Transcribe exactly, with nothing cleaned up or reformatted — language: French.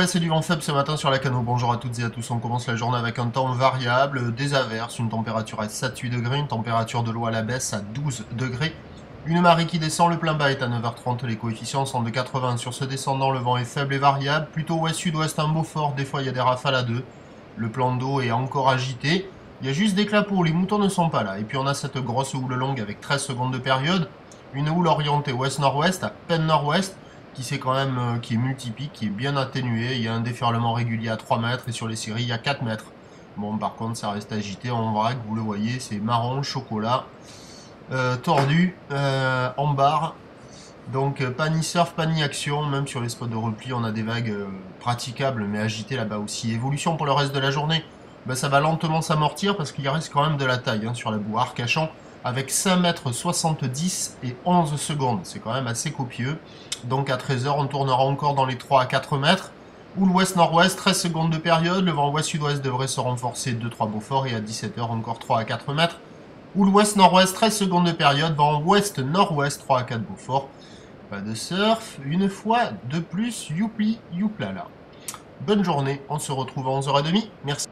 baisse et du vent faible ce matin sur la Cano. Bonjour à toutes et à tous, on commence la journée avec un temps variable, des averses, une température à sept à huit degrés, une température de l'eau à la baisse à douze degrés. Une marée qui descend, le plein bas est à neuf heures trente, les coefficients sont de quatre-vingts. Sur ce descendant, le vent est faible et variable, plutôt ouest-sud-ouest, un beau fort, des fois il y a des rafales à deux. Le plan d'eau est encore agité, il y a juste des clapots, les moutons ne sont pas là. Et puis on a cette grosse houle longue avec treize secondes de période, une houle orientée ouest-nord-ouest, à peine nord-ouest, qui, c'est quand même, euh, qui est multipique, qui est bien atténué. Il y a un déferlement régulier à trois mètres et sur les séries il y a quatre mètres. Bon, par contre ça reste agité en vrac, vous le voyez, c'est marron, chocolat, euh, tordu, euh, en barre. Donc pas ni surf, pas ni action, même sur les spots de repli on a des vagues euh, praticables mais agitées là-bas aussi. Évolution pour le reste de la journée, ben, ça va lentement s'amortir parce qu'il reste quand même de la taille hein, sur la boue Arcachon avec cinq mètres soixante-dix et onze secondes, c'est quand même assez copieux. Donc à treize heures on tournera encore dans les trois à quatre mètres. Ou l'ouest-nord-ouest, treize secondes de période, le vent ouest-sud-ouest devrait se renforcer deux trois Beaufort et à dix-sept heures encore trois à quatre mètres. Ou l'ouest-nord-ouest, treize secondes de période, vent ouest-nord-ouest, trois à quatre Beaufort. Pas de surf, une fois de plus, youpli, youpla là. Bonne journée, on se retrouve à onze heures trente, merci.